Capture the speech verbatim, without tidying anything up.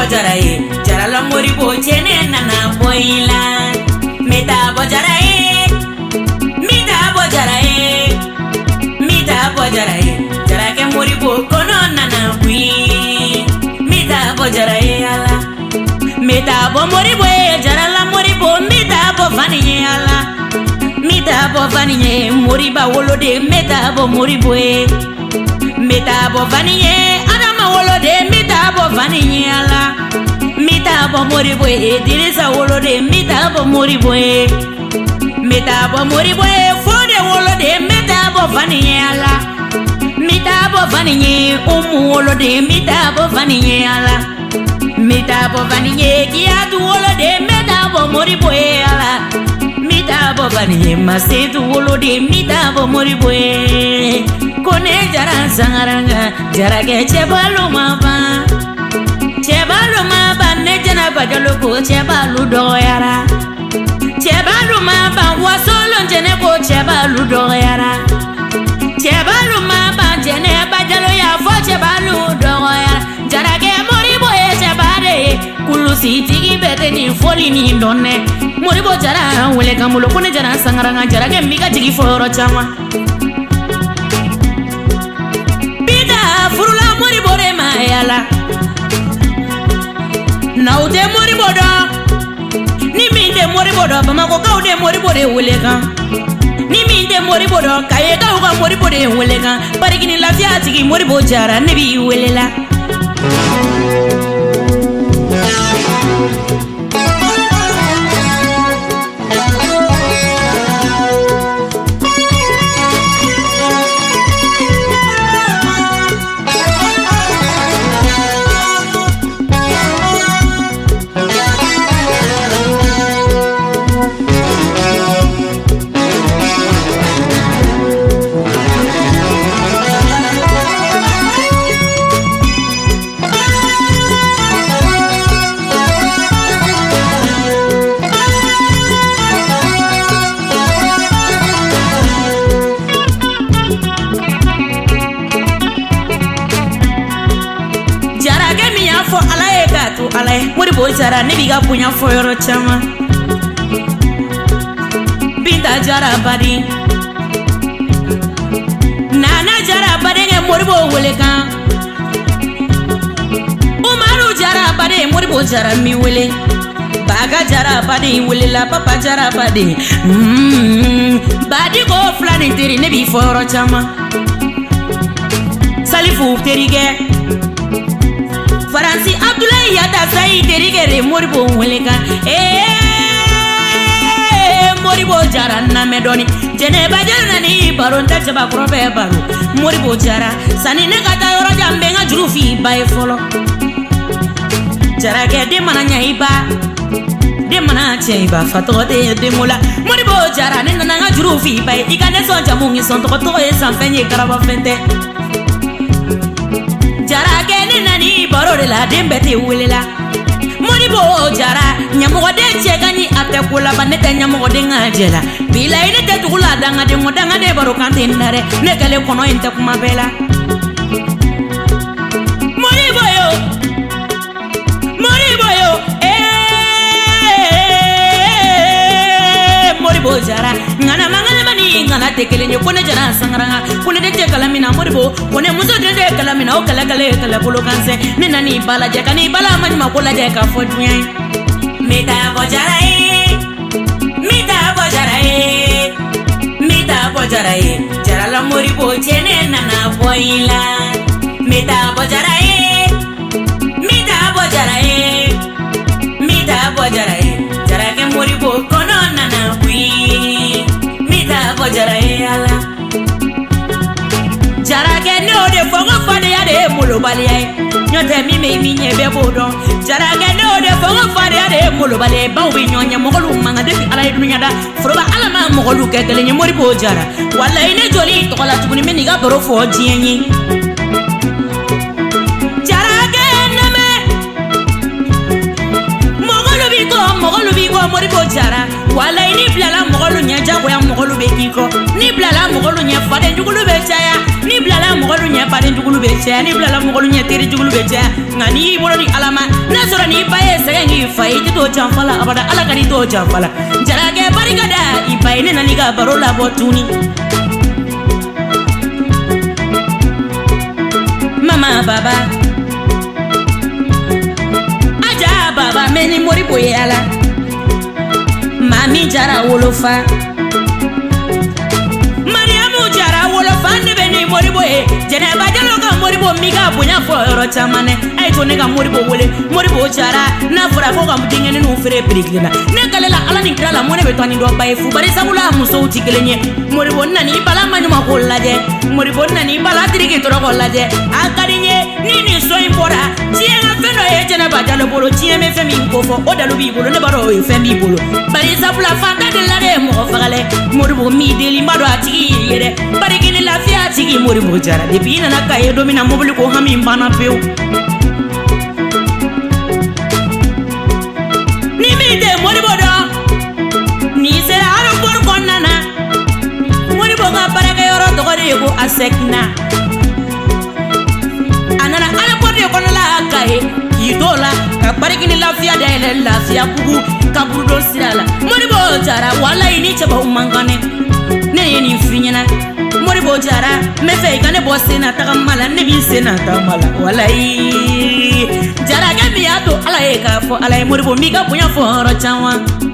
jara ye jara la Moribo chene nana boila meta bo jara ye mita bo jara ye mita bo jara ye jara ke Moribo kono nana bui mita bo jara ye ala meta bo Moribo ye jara la Moribo mita bo fani ye ala mita bo fani ye Moriba wolode meta bo Moribo ye mita bo fani ye adama wolode mita bo fani ye ala mita bo Moribo ye dirisa wolode mita bo Moribo ye mita bo Moribo ye fode wolode mita bo fani ye ala mita bo fani ye umu wolode mita bo fani ye ala mita bo fani ye kiatu wolode mita bo Moribo ye ala mita bo fani ye masetu wolode mita bo Moribo ye kone jara sangaranga jara ke chebalu maba chebalu maba ne jana bajalo ko chebalu doyara chebalu maba wasolo jene ko chebalu doyara chebalu maba jene bajalo ya fo chebalu doyara jara ke Moribo ye chebare kulusi tigi bete ni foli ni donne Moribo jara wele kamulo kone jara sangaranga jara ke mika jigi foro chama furula Moribo de mayala now de Moribo do ni min de Moribo do Bamako kaw de Moribo de welega ni min de Moribo do kaye kaw ka Moribo de welega barigini lafiya tigi Moribo jara ne bi welela Moribo jara ne biga punya foyoro chama binta jara badi nana jara badi nge Moribo wele kan Umaru jara badi Moribo jara mi wele baga jara badi wele la papa jara badi mm badi ko flani teri ne bi foyoro chama salifu terige Faransi Abdoulaye Yata Sayi derigere Moribo weleka eh Moribo jara na medoni jene bajana ni baron tache ba krobe baro Moribo jara sani ne kata yoro jambe nga jurufi bae folo jara ke de mana nyaiba de mana chaiba fato de de mola Moribo jara ne na nga jurufi bae ikane so jamungi son to to e san fenye karaba fente jara ke ne nani baro de la dembete wulela Moribo jara nyamogo de chegani ate kula banete nyamogo de ngajela bila ine te tukula danga de modanga de baro kante ndare ne kale kono inte kuma bela Moribo yo Moribo yo eh Moribo jara ngana mangana mani ngana tekele nyo kone jara sangaranga kone de kalamina Moribo kone muso de kalamina o kala kala kala bolo kanse ne nani bala je kani bala mani makola je ka fodnya mita bo jara e mita bo jara e mita bo jara e jara la Moribo chene nana boila mita bo jara e mita bo jara e mita bo jara e jara ke Moribo kono nana bui mita bo jara e ala jara ke no de fogo fade ya de mulo balia nyote mi me mi nyebe bodo jara ke no de fogo fade ya de mulo balia ba wi nyonya mogolu manga de ala dunya da foroba ala ma mogolu ke gele ni Moribo jara wala ine joli to kala tubuni me ni ga boro fo jienyi jara ke neme mogolu bi ko mogolu bi ko Moribo jara wala ini blala mogolu nya jago ya mogolu be kiko ni blala mogolu nya fade njugulu be chaya ni blala bilala mɔgɔlu ɲɛ baden jugulu bɛ cɛ ni bilala mɔgɔlu ɲɛ teri jugulu bɛ cɛ nka n'i y'i bolo di ala ma n'a sɔrɔ n'i ba ye sɛgɛn k'i fa ye i tɛ t'o janfa la abada ala ka n'i t'o janfa la jarakɛ barika da i ba ye ne nana i ka baro labɔ tuguni mama baba aja baba mɛ ni Moribo ye ala mami jara wolofa Mariamu jara wolofa ne bɛ ni Moribo ye Jɛnɛba Jalo ka Moribo mi ka bonya fɔ yɔrɔ caman dɛ a ye to ne ka Moribo wele Moribo jara n'a fɔra ko ka denkɛninw feere pirikili la ne kalela ala ni kira la mo ne bɛ to ni dɔ ba ye fu bari sabula musow ti kelen ye Moribo nana i bala maɲuman ko lajɛ Moribo nana i bala diriki tɔrɔ ko lajɛ a ka di n ye ni nin so in bɔra diɲɛ ka fɛn dɔ ye Jɛnɛba Jalo bolo diɲɛ bɛ fɛn min ko fɔ o dalu b'i bolo ne b'a dɔn o ye fɛn b'i bolo bari sabula fantan de la de ye mɔgɔ fagalɛ Moribo mi deli n b'a dɔn a tigi y'i ye dɛ bari kini lafiya tigi Moribo jara depuis i nana ka ye don min na mobili ko hami banna pewu ni min tɛ Moribo dɔn n'i sera aéroport kɔnɔna na Moribo ka baarakɛyɔrɔ tɔgɔ de ye ko Asɛkina a nana aéroport de kɔnɔna la ka ye k'i to la ka barikini lafiya dayɛlɛ lafiya kugu kaburudon sira la Moribo jara walayi ni cɛbaw man kan dɛ ne ye nin f'i ɲɛna Moribo jara n bɛ fɛ i ka ne bɔ sen na tagama la ne b'i sen na tagama la walayi jarakɛ min y'a to ala ye k'a fɔ ala ye Moribo m'i ka bonya fɔ yɔrɔ caman